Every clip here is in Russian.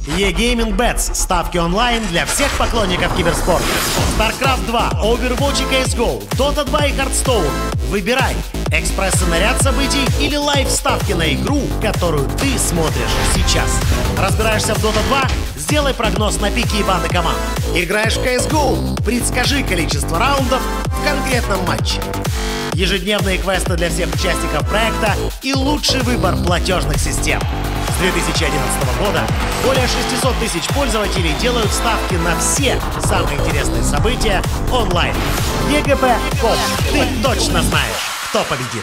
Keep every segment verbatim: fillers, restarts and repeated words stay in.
E-Gaming Bets. Ставки онлайн для всех поклонников киберспорта. StarCraft два, Overwatch и си эс го, Dota два и Hearthstone. Выбирай. Экспрессы-на ряд событий или лайв-ставки на игру, которую ты смотришь сейчас. Разбираешься в Dota два? Сделай прогноз на пики и баны команд. Играешь в си эс го? Предскажи количество раундов в конкретном матче. Ежедневные квесты для всех участников проекта и лучший выбор платежных систем. С две тысячи одиннадцатого года более шестисот тысяч пользователей делают ставки на все самые интересные события онлайн. и джи би точка ком. Ты точно знаешь, кто победит.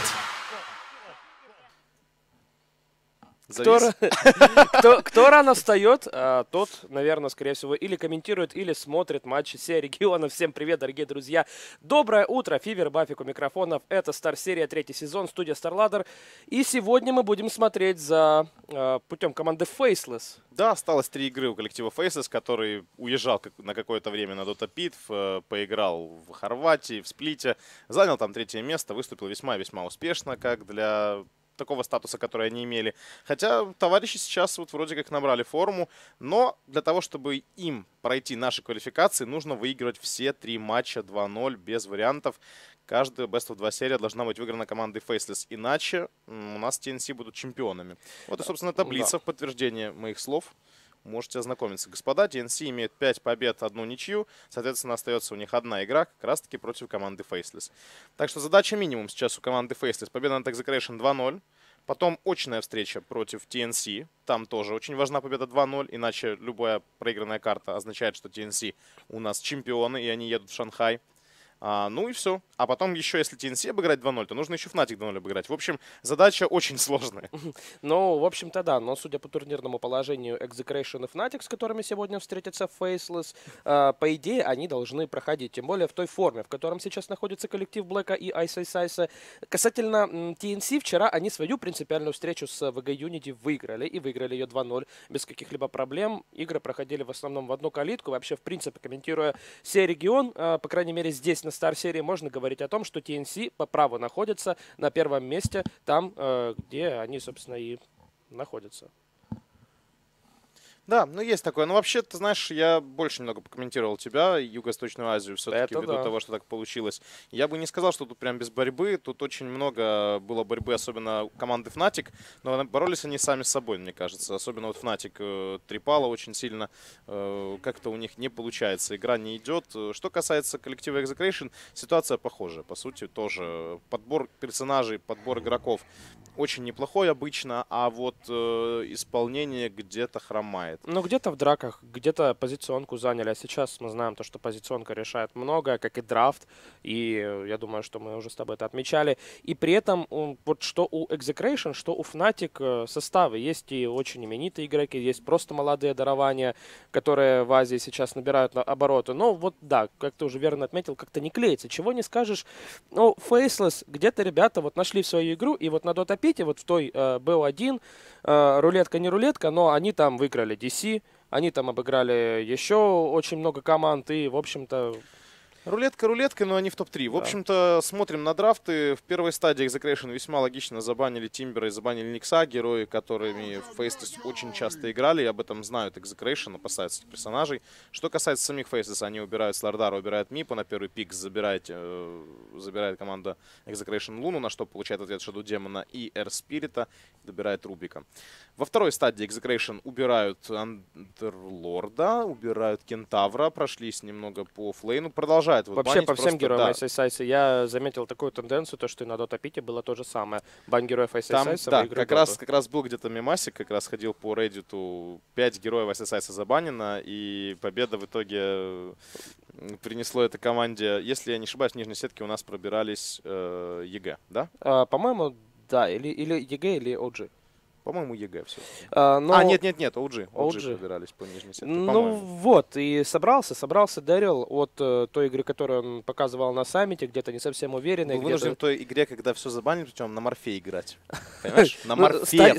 Кто, кто, кто рано встает, а, тот, наверное, скорее всего, или комментирует, или смотрит матчи Сия Региона. Всем привет, дорогие друзья. Доброе утро, Фивер, Бафик у микрофонов. Это Стар Серия, третий сезон, студия StarLadder. И сегодня мы будем смотреть за а, путем команды Faceless. Да, осталось три игры у коллектива Faceless, который уезжал на какое-то время на Dota Pit, поиграл в Хорватии, в Сплите, занял там третье место, выступил весьма-весьма успешно, как для такого статуса, который они имели. Хотя товарищи сейчас вот вроде как набрали форму, но для того, чтобы им пройти наши квалификации, нужно выигрывать все три матча два ноль без вариантов. Каждая Best of два серия должна быть выиграна командой Faceless, иначе у нас ти эн си будут чемпионами. Вот и, собственно, таблица да. в подтверждение моих слов. Можете ознакомиться. Господа, ти эн си имеет пять побед, одну ничью. Соответственно, остается у них одна игра, как раз-таки против команды Faceless. Так что задача минимум сейчас у команды Faceless. Победа над Execration два ноль. Потом очная встреча против ти эн си. Там тоже очень важна победа два ноль. Иначе любая проигранная карта означает, что ти эн си у нас чемпионы, и они едут в Шанхай. А, ну и все. А потом еще, если ти эн си обыграть два ноль, то нужно еще Fnatic два ноль обыграть. В общем, задача очень сложная. Ну, в общем-то, да. Но судя по турнирному положению Execration и Fnatic, с которыми сегодня встретятся Faceless, э, по идее, они должны проходить. Тем более в той форме, в котором сейчас находится коллектив Блэка и Ice Ice Ice. Касательно ти эн си, вчера они свою принципиальную встречу с ви джи Unity выиграли. И выиграли ее два ноль без каких-либо проблем. Игры проходили в основном в одну калитку. Вообще, в принципе, комментируя Сия Регион, э, по крайней мере, здесь на Стар серии можно говорить о том, что ти эн си по праву находится на первом месте, там, э, где они, собственно, и находятся. Да, ну есть такое. Но вообще, ты знаешь, я больше немного покомментировал тебя, Юго-Восточную Азию, все-таки ввиду да. того, что так получилось. Я бы не сказал, что тут прям без борьбы. Тут очень много было борьбы, особенно команды Fnatic. Но боролись они сами с собой, мне кажется. Особенно вот Fnatic э, трепало очень сильно. Э, как-то у них не получается. Игра не идет. Что касается коллектива Execration, ситуация похожая. По сути, тоже подбор персонажей, подбор игроков очень неплохой обычно. А вот э, исполнение где-то хромает. Ну, где-то в драках, где-то позиционку заняли. А сейчас мы знаем то, что позиционка решает многое, как и драфт. И я думаю, что мы уже с тобой это отмечали. И при этом, вот что у Execration, что у Fnatic составы. Есть и очень именитые игроки, есть просто молодые дарования, которые в Азии сейчас набирают обороты. Но вот да, как ты уже верно отметил, как-то не клеится. Чего не скажешь. Ну, Faceless, где-то ребята вот нашли свою игру. И вот на Dota пять, вот в той э, би о один, э, рулетка не рулетка, но они там выиграли ди си, они там обыграли еще очень много команд, и, в общем-то... Рулетка рулеткой, но они в топ три. В да. общем-то, смотрим на драфты. В первой стадии Execration весьма логично забанили Тимбера и забанили Никса, герои, которыми в Faceless очень часто играли. И об этом знают Execration, опасаются этих персонажей. Что касается самих Faceless, они убирают Слардара, убирают Мипа. На первый пик забирает, э, забирает команда Execration Луну, на что получает ответ Shadow Демона и Air Spirit. Добирает Рубика. Во второй стадии Execration убирают Андерлорда, убирают Кентавра, прошлись немного по флейну, продолжают. Вот вообще по всем просто, героям да. Ice Ice Ice я заметил такую тенденцию, то, что и на Dota пять было то же самое. Бан героев Ice Ice Ice да, как раз, как раз был где-то мемасик, как раз ходил по Reddit, пять героев Ice Ice Ice забанено, и победа в итоге принесло этой команде, если я не ошибаюсь, в нижней сетке у нас пробирались э, ЕГЭ, да? А, по-моему, да, или, или ЕГЭ, или о джи. По-моему, ЕГЭ все. А, но... а, нет-нет-нет, о джи. о о джи джи пробирались по нижней сетке, Ну вот, и собрался, собрался Дэрил от э, той игры, которую он показывал на саммите, где-то не совсем уверенный. Был вынужден в той игре, когда все забанили, причем на морфе играть. Понимаешь? На морфе в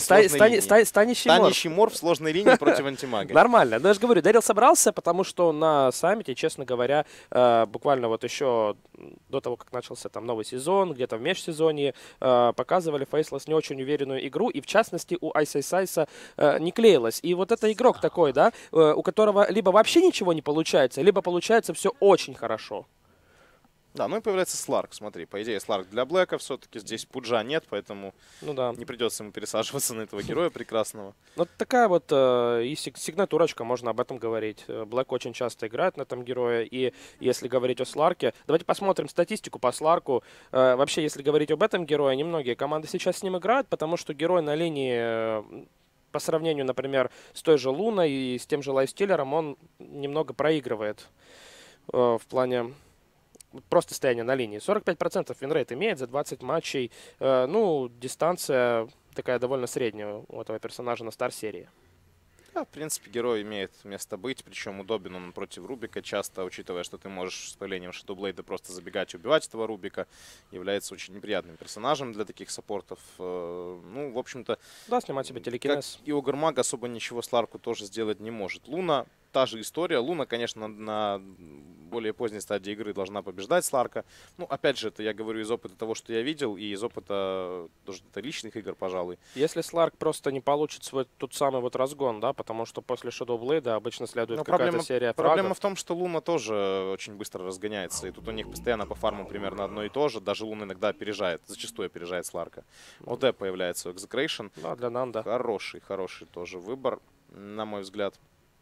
Станищий морф в сложной линии против антимага. Нормально. Но я же говорю, Дэрил собрался, потому что на саммите, честно говоря, э, буквально вот еще до того, как начался там новый сезон, где-то в межсезонье, э, показывали Faceless не очень уверенную игру, и в частности все-таки у Ice Ice Ice э, не клеилось. И вот это игрок такой, да, э, у которого либо вообще ничего не получается, либо получается все очень хорошо. Да, ну и появляется Сларк, смотри. По идее, Сларк для Блэка все-таки. Здесь Пуджа нет, поэтому ну, да. не придется ему пересаживаться на этого героя прекрасного. Вот такая вот э, и сигнатурочка, можно об этом говорить. Блэк очень часто играет на этом герое. И если говорить о Сларке, давайте посмотрим статистику по Сларку. Э, вообще, если говорить об этом герое, немногие команды сейчас с ним играют, потому что герой на линии... Э, по сравнению, например, с той же Луной и с тем же Лайфстиллером, он немного проигрывает э, в плане... Просто стояние на линии. сорок пять процентов винрейт имеет за двадцать матчей. Э, ну, дистанция такая довольно средняя у этого персонажа на стар-серии. Да, в принципе, герой имеет место быть, причем удобен он против Рубика часто, учитывая, что ты можешь с появлением Shadowblade просто забегать и убивать этого Рубика. Является очень неприятным персонажем для таких саппортов. Э, ну, в общем-то... Да, снимать себе телекинез. Как и Огрмаг особо ничего Сларку тоже сделать не может. Луна... Та же история. Луна, конечно, на более поздней стадии игры должна побеждать Сларка. Ну, опять же, это я говорю из опыта того, что я видел, и из опыта тоже личных игр, пожалуй. Если Сларк просто не получит свой тот самый вот разгон, да, потому что после Shadowblade обычно следует какая-то серия фрагов. Проблема в том, что Луна тоже очень быстро разгоняется, и тут у них постоянно по фарму примерно одно и то же. Даже Луна иногда опережает, зачастую опережает Сларка. ОД появляется Execration. Да, для Нанда. Хороший, хороший тоже выбор, на мой взгляд.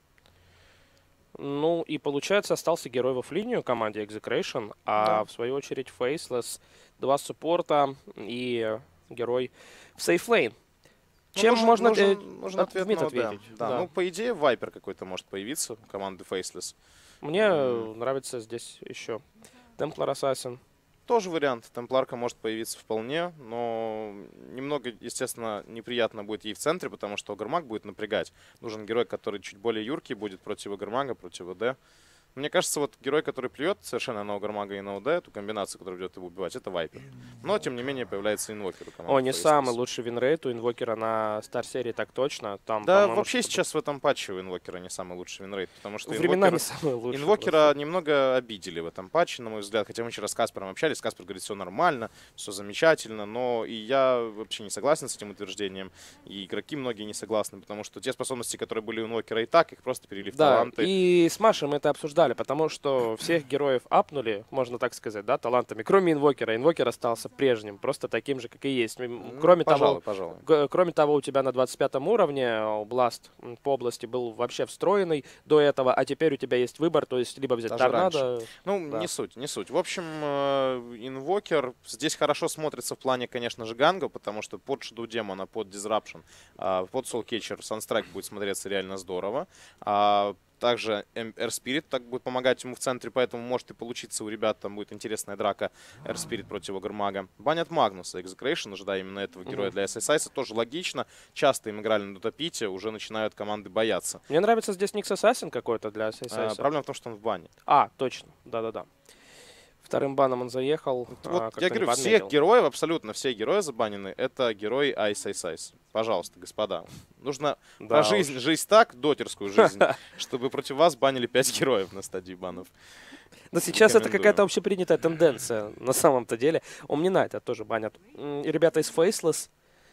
Ну и получается остался герой в линию команде Execration, а да. в свою очередь Faceless, два суппорта и герой в Safe Lane. Чем ну, можно, нужен, э, нужен ответ на ответить? Да. Да. Ну, по идее, Вайпер какой-то может появиться у команды Faceless. Мне mm. нравится здесь еще Templar Assassin. Тоже вариант. Темпларка может появиться вполне, но немного, естественно, неприятно будет ей в центре, потому что Огрмаг будет напрягать. Нужен герой, который чуть более юркий будет против Огрмага, против ОД. Мне кажется, вот герой, который плюет совершенно на Огрмага и на ОД, эту комбинацию, которая будет его убивать, это Вайпер. Но, тем не менее, появляется Инвокер. О, не самый лучший винрейт у Инвокера на стар-серии, так точно. Там, да, вообще сейчас в этом патче у Инвокера не самый лучший винрейт, потому что Времена Инвокера, не самый лучший, Инвокера просто. немного обидели в этом патче, на мой взгляд. Хотя мы вчера с Каспером общались, Каспер говорит, все нормально, все замечательно, но и я вообще не согласен с этим утверждением. И игроки многие не согласны, потому что те способности, которые были у Инвокера и так, их просто перевели в да, таланты. И с Машей мы это обсуждали, потому что всех героев апнули, можно так сказать, да, талантами, кроме Инвокера. Инвокер остался прежним, просто таким же, как и есть. Кроме, пожалуй, того, пожалуй. кроме того, у тебя на двадцать пятом уровне Бласт по области был вообще встроенный до этого, а теперь у тебя есть выбор, то есть либо взять Даже Торнадо. Раньше. Ну, да. не суть, не суть. В общем, Инвокер здесь хорошо смотрится в плане, конечно же, ганга, потому что под Shadow Demon, под Disruption, под Soulcatcher Sunstrike будет смотреться реально здорово. Также Air Spirit так будет помогать ему в центре, поэтому может и получиться у ребят, там будет интересная драка Air Spirit против Огрмага. Банят Магнуса, Execration, ожидая именно этого героя mm-hmm. для эс эс айс, тоже логично. Часто им играли на Дотопите, уже начинают команды бояться. Мне нравится здесь Никс Ассасин какой-то для эс эс айс. А, проблема в том, что он в бане. А, точно, да-да-да. Вторым баном он заехал. Вот, а, я говорю, всех героев, абсолютно все герои забанены, это герои Ice Ice Ice. Пожалуйста, господа. Нужно да жизнь, жизнь так, дотерскую жизнь, чтобы против вас банили пять героев на стадии банов. Но сейчас это какая-то общепринятая тенденция на самом-то деле. Omni Knight тоже банят. И ребята из Faceless.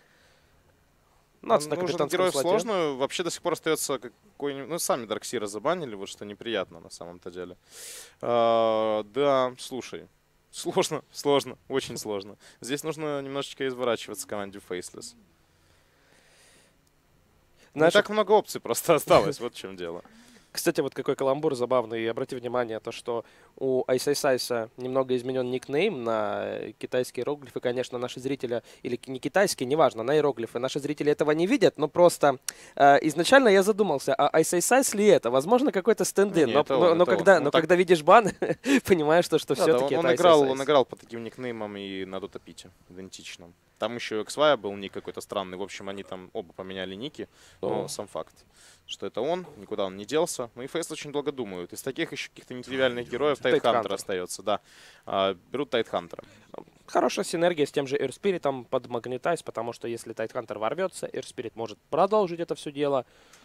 Нужен герой сложную. Вообще до сих пор остается какой-нибудь... Ну, сами Дарксира забанили, вот что неприятно на самом-то деле. А, да, слушай. Сложно, сложно, очень сложно. Здесь нужно немножечко изворачиваться команде Faceless. Знаешь, не так много опций просто осталось, вот в чем дело. Кстати, вот какой каламбур забавный. И обрати внимание, то, что у Ice Ice Ice немного изменен никнейм на китайские иероглифы. Конечно, наши зрители, или не китайские, неважно, на иероглифы. Наши зрители этого не видят, но просто э, изначально я задумался, а Ice Ice Ice ли это? Возможно, какой-то стенд-ин. Но, но, но, когда, но так... когда видишь бан, понимаешь, что, что да, все-таки да, он, это он играл, Ice Ice. Он играл по таким никнеймам и на Дотопите, идентичном. Там еще икс вай был ник какой-то странный. В общем, они там оба поменяли ники. Но сам факт, что это он, никуда он не делся. Ну и Фейс очень долго думают. Из таких еще каких-то нетривиальных героев Тайтхантер остается. Да. А, берут Тайтхантера. Хорошая синергия с тем же Air Spirit под Магнетайз, потому что если Тайтхантер ворвется, Air Spirit может продолжить это все дело.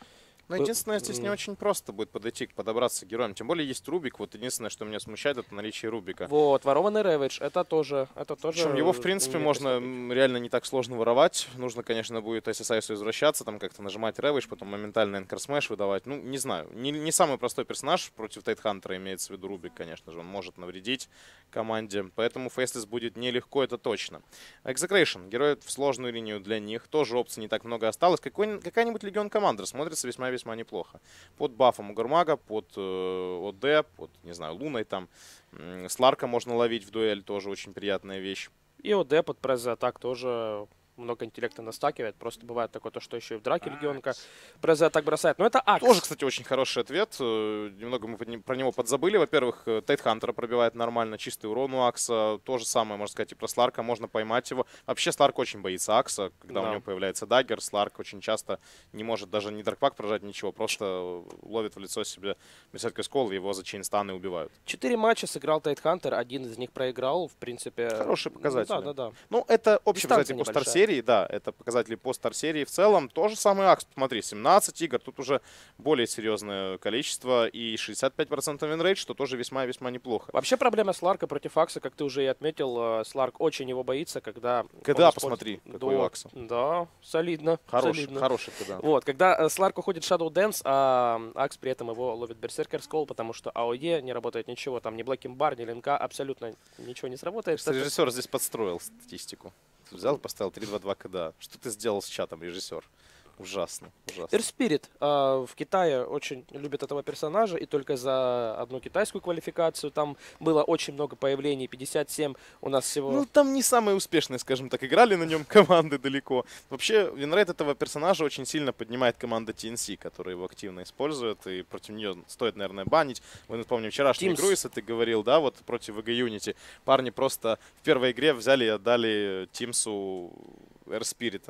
Но единственное, здесь не очень просто будет подойти, подобраться к героям. Тем более есть Рубик. Вот единственное, что меня смущает, это наличие Рубика. Вот, ворованный Рэвидж, это тоже, это тоже... Причем его, в принципе, можно приступить. реально не так сложно воровать. Нужно, конечно, будет эс эс айсу возвращаться, там как-то нажимать Рэвидж, потом моментально Энкер Смэш выдавать. Ну, не знаю. Не, не самый простой персонаж против Тайтхантера, имеется в виду Рубик, конечно же. Он может навредить команде. Поэтому Фейслес будет нелегко, это точно. Execration. Герой в сложную линию для них. Тоже опций не так много осталось. Какая-нибудь Легион Командер смотрится весьма-весьма неплохо. Под бафом Угурмага, под э, ОД, под, не знаю, Луной там. Сларка можно ловить в дуэль, тоже очень приятная вещь. И ОД под пресс за атак тоже много интеллекта настакивает. Просто бывает такое, то, что еще и в драке Легионка пресс за атак бросает. Но это Акс. Тоже, кстати, очень хороший ответ. Немного мы про него подзабыли. Во-первых, Тайтхантера пробивает нормально, чистый урон у Акса. То же самое, можно сказать, и про Сларка. Можно поймать его. Вообще, Сларк очень боится Акса. Когда да. у него появляется даггер, Сларк очень часто не может даже ни даркпак прожать, ничего. Просто ловит в лицо себе Берсеркер Скол, его за чейнстаны убивают. Четыре матча сыграл Тайтхантер, один из них проиграл. В принципе... Хороший показатель. Ну, да, да, да. Ну, это общий показатель по Стар-серии. Да, это показатели по Стар-серии в целом. То же самое Акс. Смотри, семнадцать игр. Тут уже более серьезное количество. И шестьдесят пять процентов винрейт, что тоже весьма-весьма неплохо. Вообще проблема Сларка против Акса, как ты уже и отметил, Сларк очень его боится, когда... КДА, посмотри, до... какой у Акса. Да, солидно. Хороший, солидно. хороший КДА. Вот, когда Сларк уходит в Shadow Dance, а Акс при этом его ловит Берсеркер Скол, потому что АОЕ не работает ничего. Там ни Блэкинг Бар, ни Линка, абсолютно ничего не сработает. Кстати, режиссер здесь подстроил статистику. Взял и поставил три-два-два КДА. Что ты сделал с чатом, режиссер? Ужасно, ужасно. Эрспирит э, в Китае очень любит этого персонажа, и только за одну китайскую квалификацию там было очень много появлений, пятьдесят семь у нас всего. Ну, там не самые успешные, скажем так, играли на нем команды далеко. Вообще, винрейт этого персонажа очень сильно поднимает команда ти эн си, которая его активно использует, и против нее стоит, наверное, банить. Мы помним вчерашнюю Teams. игру, если ты говорил, да, вот против ви джи Unity. Парни просто в первой игре взяли и отдали Тимсу Эрспирита.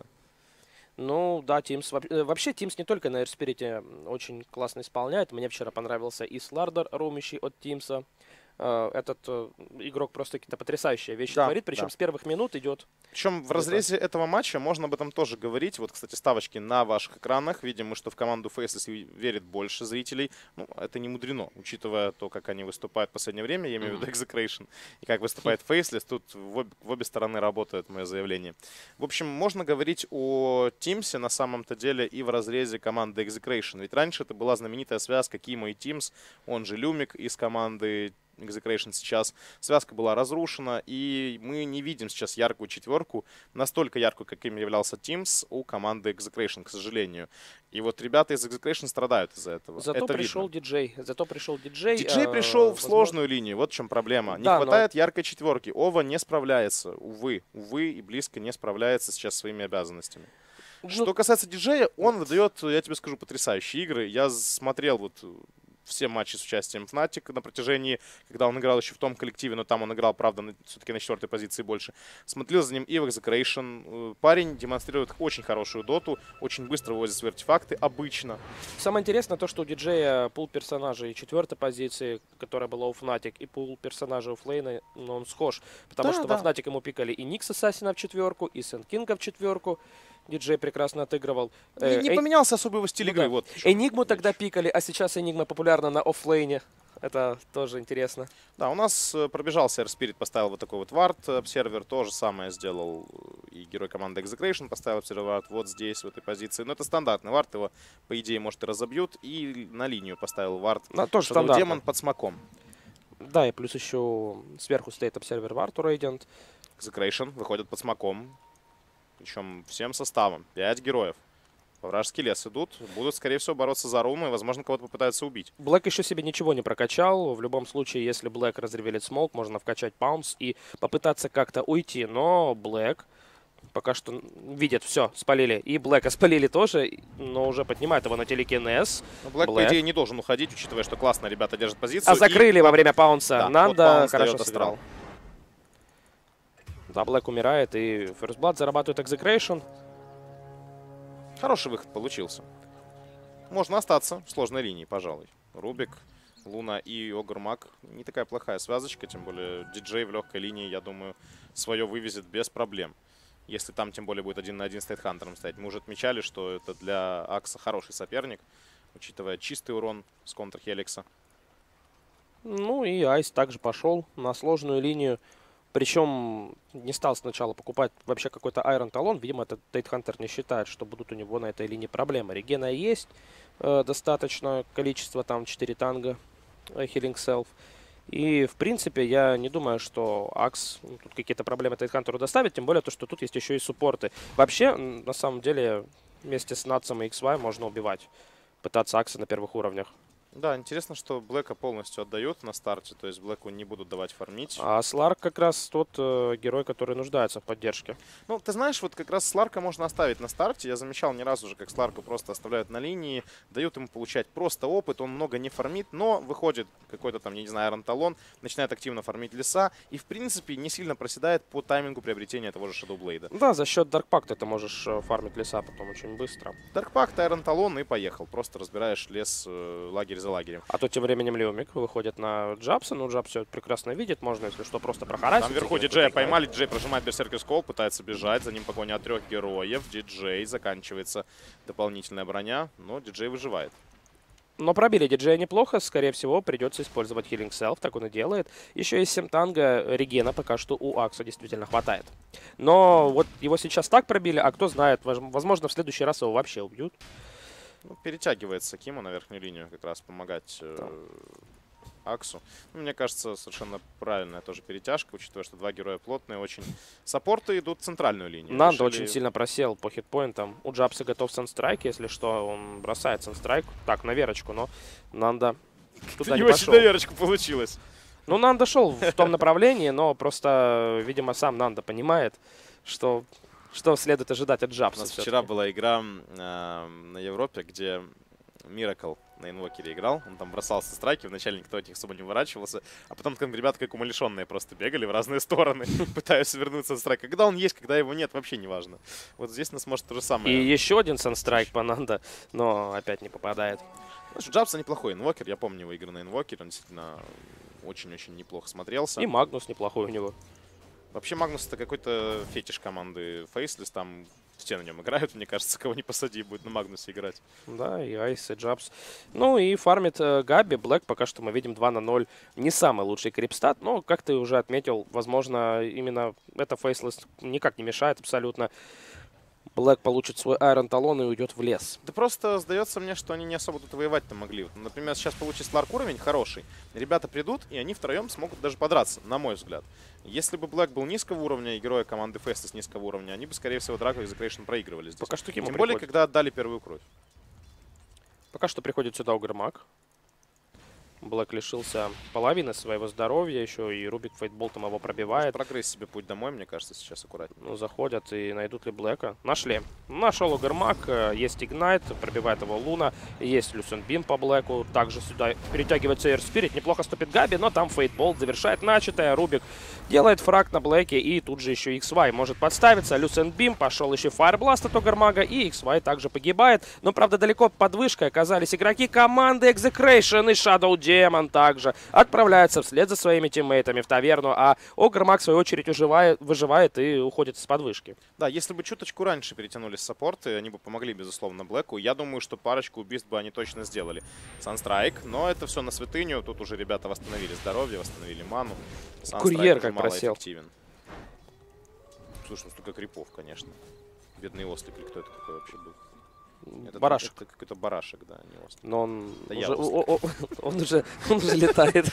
Ну, да, Teams. Вообще, Teams не только на Эрспирите очень классно исполняет. Мне вчера понравился и Слардер, роумящий от Teams. Этот игрок просто какие-то потрясающие вещи да, творит, причем да. с первых минут идет. Причем в разрезе этого матча можно об этом тоже говорить. Вот, кстати, ставочки на ваших экранах. Видим мы, что в команду Faceless верит больше зрителей. Ну, это не мудрено, учитывая то, как они выступают в последнее время. Я имею в виду Execration. И как выступает Faceless. Тут в обе, в обе стороны работает мое заявление. В общем, можно говорить о Teams на самом-то деле и в разрезе команды Execration. Ведь раньше это была знаменитая связка Кимо и Teams, он же Люмик из команды Execration сейчас. Связка была разрушена, и мы не видим сейчас яркую четверку, настолько яркую, каким являлся Teams у команды Execration, к сожалению. И вот ребята из Execration страдают из-за этого. Зато Это пришел видно. диджей. Зато пришел диджей. Диджей э, пришел в возможно... сложную линию, вот в чем проблема. Не да, хватает но... яркой четверки. Ова не справляется, увы. Увы, и близко не справляется сейчас своими обязанностями. Ну... Что касается диджея, он выдает, я тебе скажу, потрясающие игры. Я смотрел вот... все матчи с участием Fnatic на протяжении, когда он играл еще в том коллективе, но там он играл, правда, все-таки на четвертой позиции больше. Смотрел за ним и в Execration. Парень демонстрирует очень хорошую доту, очень быстро вывозит свои артефакты, обычно. Самое интересное то, что у диджея пул персонажей четвертой позиции, которая была у Fnatic, и пул персонажей у Флейна, но он схож. Потому да, что да. во Fnatic ему пикали и Никс Ассасина в четверку, и Сент Кинга в четверку. Диджей прекрасно отыгрывал. Не, не поменялся особо его стиль ну, игры. Да. Вот, Энигму тогда пикали, а сейчас Энигма популярна на оффлейне. Это тоже интересно. Да, у нас пробежался Эрспирит, поставил вот такой вот вард обсервер. То же самое сделал и герой команды Execration, поставил обсервер вард вот здесь, в этой позиции. Но это стандартный вард, его, по идее, может, и разобьют. И на линию поставил вард. Ну, тоже стандартный. Демон под смоком. Да, и плюс еще сверху стоит обсервер вард у Radiant. Execration выходит под смоком. Причем всем составом. Пять героев. Во вражеский лес идут. Будут, скорее всего, бороться за руну и, возможно, кого-то попытаются убить. Блэк еще себе ничего не прокачал. В любом случае, если Блэк разревелит смолк, можно вкачать паунс и попытаться как-то уйти. Но Блэк пока что видит, все, спалили. И Блэка спалили тоже, но уже поднимает его на телекинез. Блэк, по идее, не должен уходить, учитывая, что классно ребята держат позицию. А закрыли и... во время паунса. Да, Нанда вот хорошо сыграл. Да, Блэк умирает, и First Blood зарабатывает Execration. Хороший выход получился. Можно остаться в сложной линии, пожалуй. Рубик, Луна и Огурмаг. Не такая плохая связочка, тем более диджей в легкой линии, я думаю, свое вывезет без проблем. Если там, тем более, будет один на один с Тайтхантером стоять. Мы уже отмечали, что это для Акса хороший соперник. учитывая чистый урон с контр Хеликса. Ну и Айс также пошел на сложную линию. Причем не стал сначала покупать вообще какой-то Iron Talon. Видимо, этот Тайтхантер не считает, что будут у него на этой линии проблемы. Регена есть э, достаточно количество, там четыре танга, э, Healing Self. И, в принципе, я не думаю, что Акс ну, тут какие-то проблемы Тайтхантеру доставит. Тем более, то, что тут есть еще и суппорты. Вообще, на самом деле, вместе с Натсом и икс уай можно убивать. Пытаться Акса на первых уровнях. Да, интересно, что Блэка полностью отдают на старте, то есть Блэку не будут давать фармить. А Сларк как раз тот э, герой, который нуждается в поддержке. Ну, ты знаешь, вот как раз Сларка можно оставить на старте. Я замечал не раз уже, как Сларку просто оставляют на линии, дают ему получать просто опыт, он много не фармит, но выходит какой-то там, я не знаю, Iron Talon, начинает активно фармить леса и, в принципе, не сильно проседает по таймингу приобретения того же Shadowblade. Да, за счет Dark Pact ты можешь э, фармить леса потом очень быстро. Dark Pact, Iron Talon и поехал. Просто разбираешь лес э, лагерь за лагерем. А то тем временем Леомик выходит на Джабса. Ну, Джабс все прекрасно видит. Можно, если что, просто прохарасить. Там вверху Диджея поймали. Диджей прожимает Берсеркер Скол, пытается бежать. За ним погоня от трех героев. Диджей, заканчивается дополнительная броня. Но Диджей выживает. Но пробили Диджея неплохо. Скорее всего, придется использовать Healing Self. Так он и делает. Еще есть семь танга. Регена пока что у Акса действительно хватает. Но вот его сейчас так пробили. А кто знает, возможно, в следующий раз его вообще убьют. Ну, перетягивается Кима на верхнюю линию, как раз помогать э, Аксу. Ну, мне кажется, совершенно правильная тоже перетяжка, учитывая, что два героя плотные очень. Саппорты идут в центральную линию. Нанда Решили... очень сильно просел по хитпоинтам. У Джабса готов Санстрайк, если что, он бросает Санстрайк. Так, на верочку, но Нанда туда не очень пошел. на верочку получилось. Ну, Нанда шел в том направлении, но просто, видимо, сам Нанда понимает, что... Что следует ожидать от Джабса? У нас вчера была игра э, на Европе, где Миракл на инвокере играл. Он там бросался страйки, вначале никто от них особо не выворачивался. А потом там ребята как умалишенные просто бегали в разные стороны, пытаясь вернуться от страйка. Когда он есть, когда его нет, вообще не важно. Вот здесь нас может то же самое. И еще один санстрайк по Нанда, но опять не попадает. Джабса неплохой инвокер. Я помню его игры на инвокере. Он действительно очень-очень неплохо смотрелся. И Магнус неплохой у него. Вообще Магнус это какой-то фетиш команды Faceless, там все на нем играют, мне кажется, кого не посади, будет на Магнусе играть. Да, и Айс, и Джабс. Ну и фармит э, Габи, Блэк пока что мы видим два на ноль. Не самый лучший крипстат, но, как ты уже отметил, возможно, именно это Faceless никак не мешает абсолютно. Блэк получит свой Iron Talon и уйдет в лес. Да просто сдается мне, что они не особо тут воевать-то могли. Например, сейчас получит Сларк уровень хороший. Ребята придут, и они втроем смогут даже подраться, на мой взгляд. Если бы Блэк был низкого уровня и герои команды Феста с низкого уровня, они бы, скорее всего, драку Execration проигрывали здесь. Пока что Кима Тем приходит. более, когда отдали первую кровь. Пока что приходит сюда Угрмак. Блэк лишился половины своего здоровья, еще и Рубик фейтболтом его пробивает. Прогресс себе путь домой, мне кажется, сейчас аккуратнее. Ну, заходят и найдут ли Блэка. Нашли. Нашел Угрмак, есть Игнайт, пробивает его Луна, есть Люсен Бим по Блэку. Также сюда перетягивается Air Spirit, неплохо ступит Габи, но там фейтболт завершает начатое. Рубик делает фраг на Блэке, и тут же еще икс уай может подставиться. Люсен Бим, пошел еще Fireblast от Угрмага, и икс уай также погибает. Но, правда, далеко под вышкой оказались игроки команды Execration, и Shadow Демон также отправляется вслед за своими тиммейтами в таверну, а Угрмак, в свою очередь, уживает, выживает и уходит с подвышки. Да, если бы чуточку раньше перетянулись саппорты, они бы помогли, безусловно, Блэку. Я думаю, что парочку убийств бы они точно сделали. Санстрайк, но это все на святыню. Тут уже ребята восстановили здоровье, восстановили ману. Курьер как просел. Эффективен. Слушай, ну столько крипов, конечно. Бедный ослик, или кто это такой вообще был? Это, Барашек. Это какой-то барашек, да, не ослик. Но он, Да уже, я о, о, он, уже, он уже летает.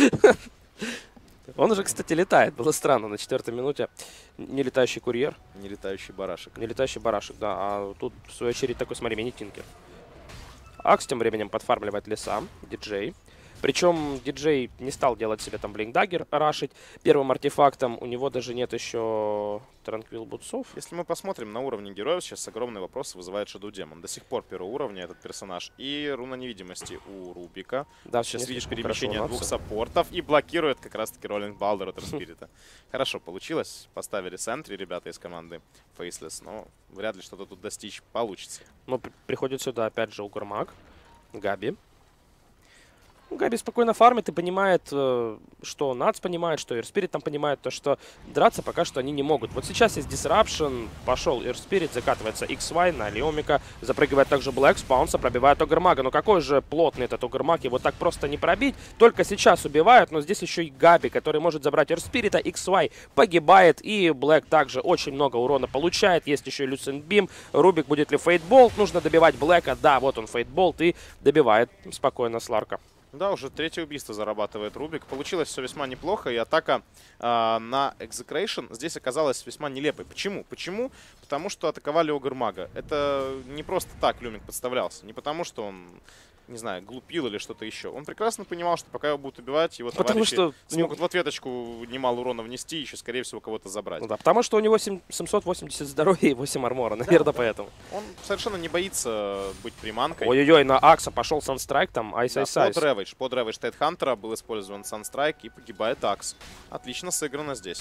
Он уже, кстати, летает. Было странно на четвертой минуте. Нелетающий курьер. Нелетающий барашек. Нелетающий барашек, да. А тут, в свою очередь, такой, смотри, мини-тинкер. Акс тем временем подфармливает леса. Диджей. Причем диджей не стал делать себе там блинкдаггер рашить первым артефактом. У него даже нет еще транквил бутсов. Если мы посмотрим на уровне героев, сейчас огромный вопрос вызывает Shadow Demon. До сих пор первого уровня этот персонаж. И руна невидимости у Рубика. Да, сейчас видишь перемещение двух саппортов и блокирует как раз-таки роллинг Балдер от Спирита. Хорошо получилось. Поставили сентри ребята из команды Faceless, но вряд ли что-то тут достичь получится. Но приходит сюда опять же Угрмак, Габи. Габи спокойно фармит и понимает, что Нац понимает, что Airspirit там понимает, то, что драться пока что они не могут. Вот сейчас есть Disruption, пошел Airspirit, закатывается икс вай на Леомика, запрыгивает также Black, спаунса, пробивает Огрмага. Но какой же плотный этот Огрмаг, его так просто не пробить. Только сейчас убивают, но здесь еще и Габи, который может забрать Airspirit, икс вай погибает, и Black также очень много урона получает. Есть еще и Lucent Beam, Рубик, будет ли Фейтболт, нужно добивать Блэка, да, вот он Фейтболт, и добивает спокойно Сларка. Да, уже третье убийство зарабатывает Рубик. Получилось все весьма неплохо, и атака э, на Execration здесь оказалась весьма нелепой. Почему? Почему? Потому что атаковали Огрмага. Это не просто так Люмик подставлялся. Не потому что он, не знаю, глупил или что-то еще. Он прекрасно понимал, что пока его будут убивать, его потому товарищи что смогут в ответочку немало урона внести, еще, скорее всего, кого-то забрать. Ну да, потому что у него семьсот восемьдесят здоровья и восемь армора, наверное, да, поэтому. Он совершенно не боится быть приманкой. Ой-ой-ой, на Акса пошел Санстрайк, там Айс Айс Айс. Под Рэвидж, под Рэвидж Тайтхантера был использован Санстрайк и погибает Акс. Отлично сыграно здесь.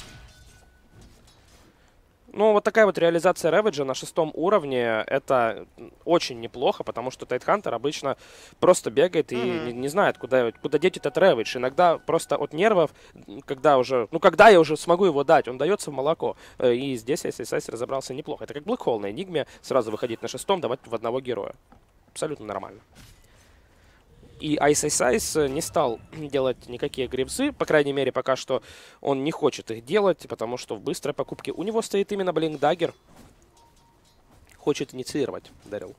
Ну, вот такая вот реализация Рэвиджа на шестом уровне, это очень неплохо, потому что Тайтхантер обычно просто бегает и mm-hmm. не, не знает, куда, куда деть этот Рэвидж. Иногда просто от нервов, когда уже, ну, когда я уже смогу его дать, он дается в молоко. И здесь Айс Айс Айс разобрался неплохо. Это как Black Hole на Энигме, сразу выходить на шестом, давать в одного героя. Абсолютно нормально. И Айс Айс Айс не стал делать никакие грибсы, по крайней мере, пока что он не хочет их делать, потому что в быстрой покупке у него стоит именно Blink Dagger. Хочет инициировать Дарил.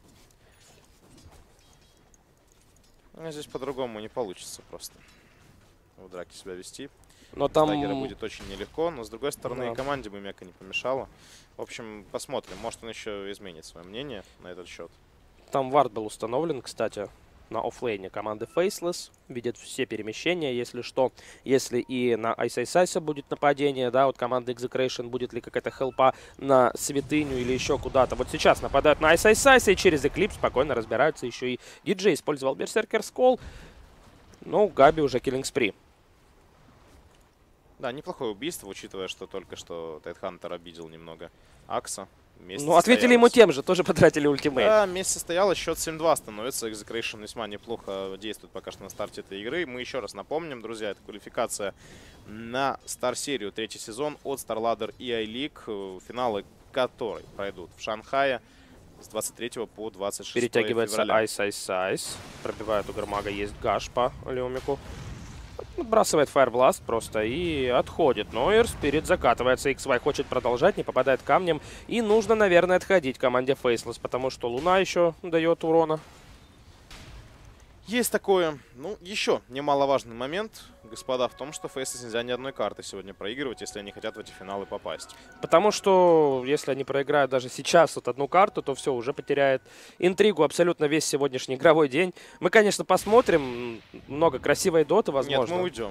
Ну, здесь по-другому не получится просто в драке себя вести. Но там... Даггера будет очень нелегко, но с другой стороны да. и команде бы Мека не помешало. В общем, посмотрим. Может, он еще изменит свое мнение на этот счет. Там вард был установлен, кстати, на оффлейне команды Faceless. Видят все перемещения, если что. Если и на Айс Айс Айс будет нападение, да, вот команда Execration, будет ли какая-то хелпа на святыню или еще куда-то. Вот сейчас нападают на Айс Айс Айс и через Эклипс спокойно разбираются. Еще и Диджей использовал Berserker's Call. Ну, Габи уже киллинг спри. Да, неплохое убийство, учитывая, что только что Тайтхантер обидел немного Акса. Ну, ответили ему тем же, тоже потратили ультимейт. Да, вместе состоялось, счет семь-два становится. Execration весьма неплохо действует пока что на старте этой игры. Мы еще раз напомним, друзья, это квалификация на Стар-серию третий сезон от StarLadder и iLeague, финалы которой пройдут в Шанхае с двадцать третьего по двадцать шестое Перетягивается февраля. Айс Айс Айс. Пробивает у Гармага, есть Гаш по Леомику. Бросает Fireblast просто и отходит. Но Airspirit закатывается. икс вай хочет продолжать, не попадает камнем. И нужно, наверное, отходить команде Faceless, потому что Луна еще дает урона. Есть такое. Ну, еще немаловажный момент, господа, в том, что Faceless нельзя ни одной карты сегодня проигрывать, если они хотят в эти финалы попасть. Потому что, если они проиграют даже сейчас вот одну карту, то все, уже потеряет интригу абсолютно весь сегодняшний игровой день. Мы, конечно, посмотрим. Много красивой доты, возможно. Нет, мы уйдем.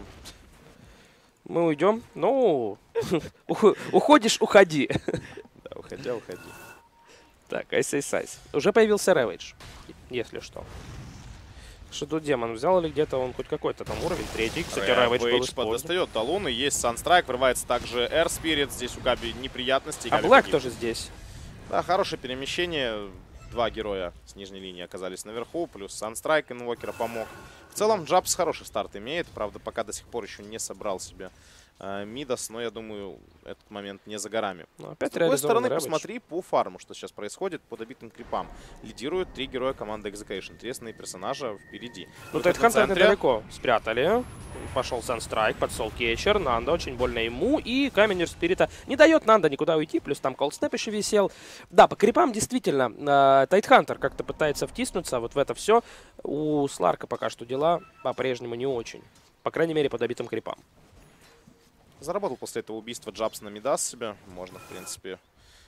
Мы уйдем? Ну, уходишь, уходи. Да, уходя, уходи. Так, Айс Айс Айс. Уже появился Ravage, если что. Shadow Demon взял или где-то он хоть какой-то там уровень? Третий. Кстати, Ravage был использован. Достает до Луны. Есть Санстрайк. Врывается также Airspirit. Здесь у Габи неприятности. А Black тоже здесь. Да, хорошее перемещение. Два героя с нижней линии оказались наверху. Плюс Санстрайк Инвокера помог. В целом Джабс хороший старт имеет. Правда, пока до сих пор еще не собрал себе э, Мидас. Но я думаю, этот момент не за горами. Ну, опять с другой стороны, Ravage. посмотри по фарму, что сейчас происходит по добитым крипам. Лидируют три героя команды Execration. Интересные персонажи впереди. Ну, Тайтхантер недалеко спрятали. Пошел Санстрайк под Soul Catcher. Нанда очень больно ему. И камень Airspirit не дает Нанда никуда уйти. Плюс там Cold Snap еще висел. Да, по крипам действительно Тайтхантер как-то пытается втиснуться вот в это все. У Сларка пока что дела по-прежнему не очень. По крайней мере, по добитым крипам. Заработал после этого убийства Джабс на Мидас себя. Можно, в принципе,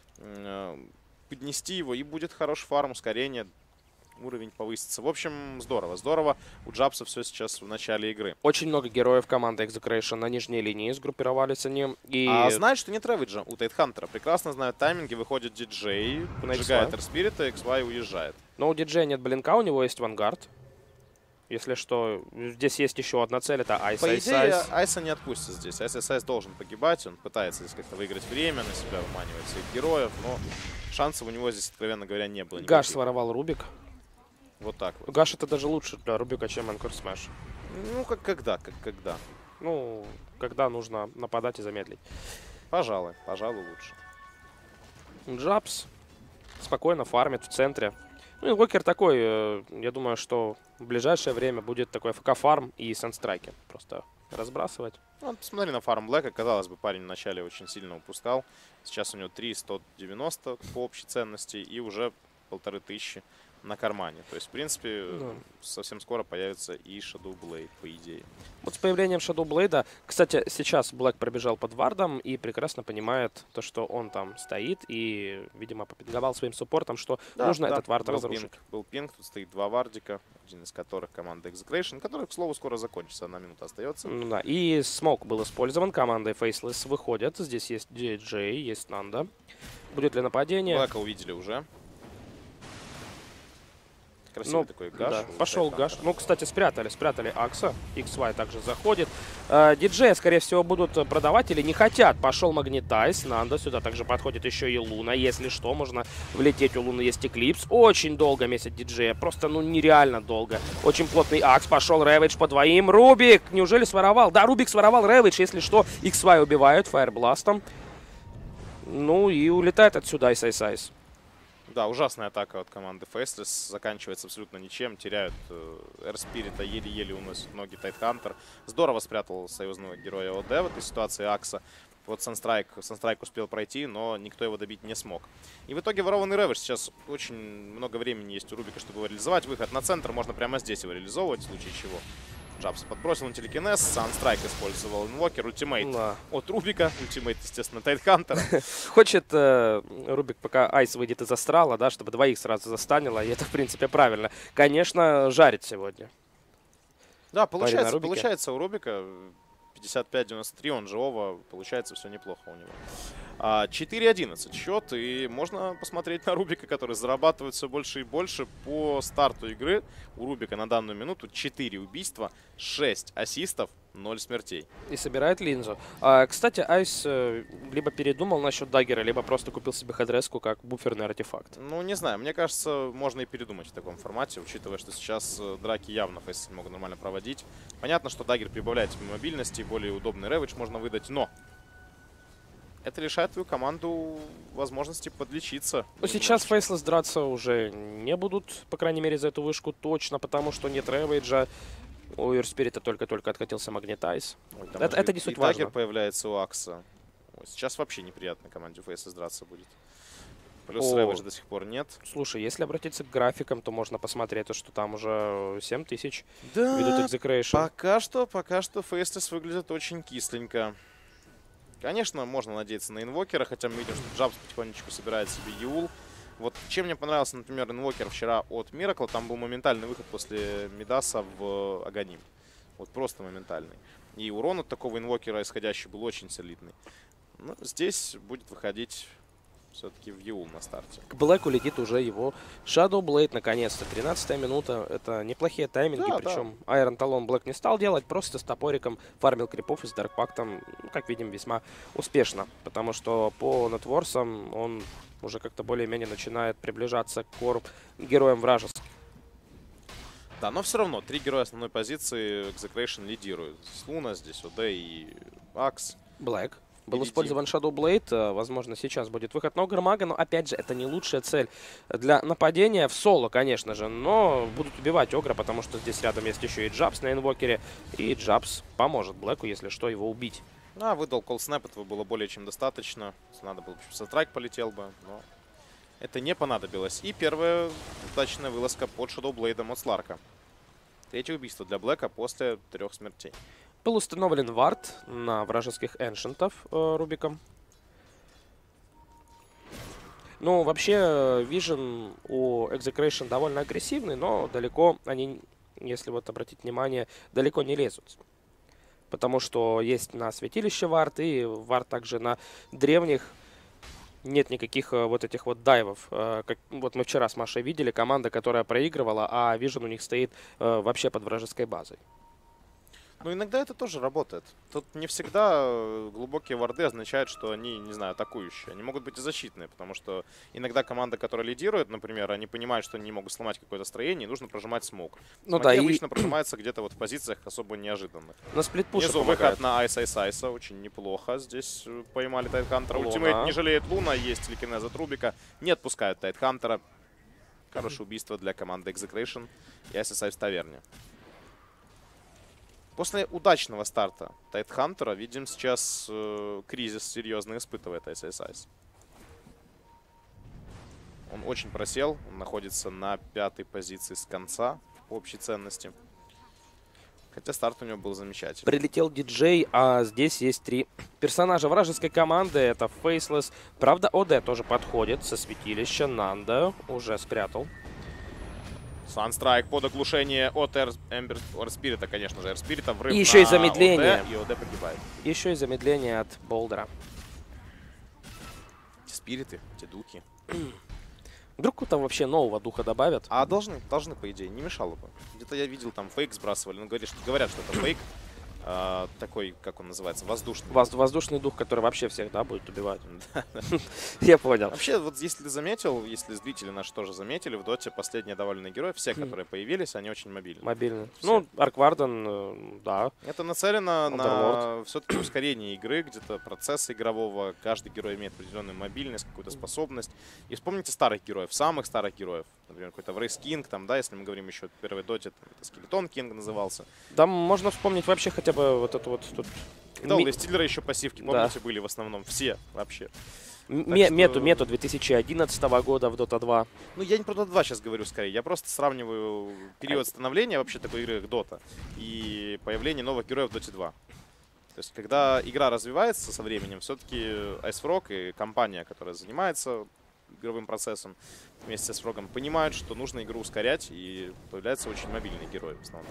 поднести его. И будет хороший фарм, ускорение. Уровень повысится. В общем, здорово. Здорово. У Джабса все сейчас в начале игры. Очень много героев команды Execration на нижней линии сгруппировались они. И... А знают, что нет Рэвиджа у Тайтхантера. Прекрасно знают тайминги. Выходит Диджей, поджигает Airspirit, икс вай уезжает. Но у Диджея нет блинка, у него есть Вангард. Если что, здесь есть еще одна цель, это Айс Айс Айс. По идее, Айса не отпустит здесь. Айс Айс Айс должен погибать. Он пытается здесь как-то выиграть время, на себя выманивать своих героев. Но шансов у него здесь, откровенно говоря, не было. Гаш своровал Рубик. Вот так вот. Гаш это даже лучше для Рубика, чем Anchor Smash. Ну, как когда, как когда. Ну, когда нужно нападать и замедлить. Пожалуй, пожалуй, лучше. Джабс спокойно фармит в центре. Ну, инвокер такой, э, я думаю, что в ближайшее время будет такой ФК-фарм и сенстрайки. Просто разбрасывать. Ну, посмотри на фарм Блэка. Казалось бы, парень вначале очень сильно упускал. Сейчас у него три сто девяносто по общей ценности и уже полторы тысячи на кармане. То есть, в принципе, Да. совсем скоро появится и Shadow Blade, по идее. Вот с появлением Shadow Blade, кстати, сейчас Блэк пробежал под вардом и прекрасно понимает то, что он там стоит и, видимо, попинговал своим суппортом, что Да, нужно да, этот вард был разрушить. пинг, был пинг, тут стоит два вардика, один из которых команда Execration, который, к слову, скоро закончится, одна минута остается. Ну да, и смок был использован, командой Faceless выходят, здесь есть ди джей, есть Нанда. Будет ли нападение? Блэка увидели уже. Красивый Ну, такой гаш. да, у пошел Тайтхантера. гаш. Ну, кстати, спрятали, спрятали Акса. икс уай также заходит. Э, диджея, скорее всего, будут продавать или не хотят. Пошел Магнитайз. Нанда сюда также подходит еще и Луна. Если что, можно влететь. У Луны есть Эклипс. Очень долго месяц диджея. Просто, ну, нереально долго. Очень плотный Акс. Пошел Рэвидж по двоим. Рубик! Неужели своровал? Да, Рубик своровал Рэвидж. Если что, икс уай убивают фаербластом. Ну, и улетает отсюда Айс Айс Айс. Да, ужасная атака от команды Faceless. Заканчивается абсолютно ничем. Теряют Эрспирита, еле-еле уносят ноги Тайтхантер. Здорово спрятал союзного героя ОД в этой ситуации Акса. Вот Санстрайк, Санстрайк успел пройти, но никто его добить не смог. И в итоге ворованный Рэвидж. Сейчас очень много времени есть у Рубика, чтобы его реализовать. Выход на центр, можно прямо здесь его реализовывать, в случае чего. Джабс подбросил на телекинез, Санстрайк использовал инвокер, ультимейт Да. от Рубика, ультимейт, естественно, Тайтхантера. Хочет э, Рубик, пока Айс выйдет из астрала, да, чтобы двоих сразу застанило, и это, в принципе, правильно. Конечно, жарит сегодня. Да, на получается, Рубике. получается у Рубика пятьдесят пять девяносто три, он же Ова, получается все неплохо у него. А, четыре одиннадцать счет, и можно посмотреть на Рубика, который зарабатывает все больше и больше. По старту игры у Рубика на данную минуту четыре убийства, шесть ассистов, ноль смертей. И собирает линзу. А, кстати, Айс э, либо передумал насчет даггера, либо просто купил себе хедреску как буферный артефакт. Ну, не знаю, мне кажется, можно и передумать в таком формате, учитывая, что сейчас э, драки явно Фейс могут нормально проводить. Понятно, что даггер прибавляет тебе мобильности, более удобный рэвидж можно выдать, но это лишает твою команду возможности подлечиться. Ну, сейчас Фейслес драться уже не будут, по крайней мере, за эту вышку точно, потому что нет рэвиджа. У Эрспирита только-только откатился Магнитайз. Ой, там Это, уже это и- не суть и даггер важно. появляется у Акса. Ой, сейчас вообще неприятно команде Фейсес драться будет. Плюс О. рэвиджа до сих пор нет. Слушай, если обратиться к графикам, то можно посмотреть, то, что там уже семь тысяч Да, ведут Execration. пока что, пока что Фейсес выглядит очень кисленько. Конечно, можно надеяться на инвокера, хотя мы видим, что Джабс потихонечку собирает себе Юл. Вот чем мне понравился, например, инвокер вчера от Миракла, там был моментальный выход после Мидаса в Аганим. Вот просто моментальный. И урон от такого инвокера исходящий был очень солидный. Но здесь будет выходить все-таки в Юл на старте. К Блэку летит уже его Shadow Blade, наконец-то. тринадцатая минута. Это неплохие тайминги. Да, Причем Айрон Талон Блэк не стал делать, просто с топориком фармил крипов и с Даркпактом, ну, как видим, весьма успешно. Потому что по нетворсам он уже как-то более-менее начинает приближаться к кору героям вражеским. Да, но все равно три героя основной позиции Execration лидируют. Здесь Луна, здесь ОД и Акс. Блэк. Был Впереди. использован Shadow Blade. Возможно, сейчас будет выход на Огрмага, но, опять же, это не лучшая цель для нападения в соло, конечно же. Но будут убивать Огра, потому что здесь рядом есть еще и Джабс на инвокере. И Джабс поможет Блэку, если что, его убить. А, выдал Cold Snap, этого было более чем достаточно. Если надо было, Санстрайк полетел бы, но это не понадобилось. И первая удачная вылазка под Shadow Blade от Сларка. Третье убийство для Блэка после трех смертей. Был установлен вард на вражеских эншентов э, Рубиком. Ну, вообще, Vision у Execration довольно агрессивный, но далеко они, если вот обратить внимание, далеко не лезут. Потому что есть на святилище вард, и вард также на древних. Нет никаких э, вот этих вот дайвов. Э, как, вот мы вчера с Машей видели, команда, которая проигрывала, а Vision у них стоит э, вообще под вражеской базой. Ну, иногда это тоже работает. Тут не всегда глубокие варды означают, что они, не знаю, атакующие. Они могут быть и защитные, потому что иногда команда, которая лидирует, например, они понимают, что они не могут сломать какое-то строение, и нужно прожимать смог. Ну Смоки да, и обычно прожимаются где-то вот в позициях особо неожиданных. на сплитпуше Внизу помогает. выход на Айс Айс Айса. Очень неплохо. Здесь э, поймали Тайтхантера. Луна. Ультимейт не жалеет Луна. Есть телекинез от Рубика. Не отпускают Тайтхантера. Хорошее убийство для команды Execration и Айс Айс Айс в таверне. После удачного старта Тайтхантера, видим, сейчас э, кризис серьезно испытывает Айс Айс Айс. Он очень просел. Он находится на пятой позиции с конца по общей ценности. Хотя старт у него был замечательный. Прилетел диджей, а здесь есть три персонажа вражеской команды. Это Faceless. Правда, ОД тоже подходит со святилища. Нанда уже спрятал. Санстрайк под оглушение от Эмбер Спирита, конечно же. Эрспирита врыв И еще на и замедление. ОД, и ОД погибает. Еще и замедление от Болдера. Эти спириты, эти духи. Вдруг там вообще нового духа добавят? А должны, должны, по идее, не мешало бы. Где-то я видел, там фейк сбрасывали. Ну, говорят, что, говорят, что это фейк. А, такой, как он называется, воздушный. Воз- воздушный дух, который вообще всех, да, будет убивать. Я понял. Вообще, вот если ты заметил, если зрители наши тоже заметили, в доте последние добавленные герои, все, которые появились, они очень мобильны. Мобильный. Все. Ну, Аркварден, э, да. Это нацелено на Underworld. все-таки ускорение игры, где-то процесса игрового. Каждый герой имеет определенную мобильность, какую-то способность. И вспомните старых героев, самых старых героев. Например, какой-то Врейс Кинг, там, да, если мы говорим еще о первой доте, там, это Скелетон Кинг назывался. Там можно вспомнить вообще хотя бы вот эту вот тут... Да, у ми- Лестиллера еще пассивки, Да. помните, были в основном все вообще. ме- что- Мету, мету две тысячи одиннадцатого года в Дота два. Ну, я не про Дота два сейчас говорю скорее, я просто сравниваю период становления вообще такой игры, как Дота, и появление новых героев в Доте два. То есть, когда игра развивается со временем, все-таки Icefrog и компания, которая занимается игровым процессом вместе с Фрогом, понимают, что нужно игру ускорять, и появляются очень мобильные герои в основном.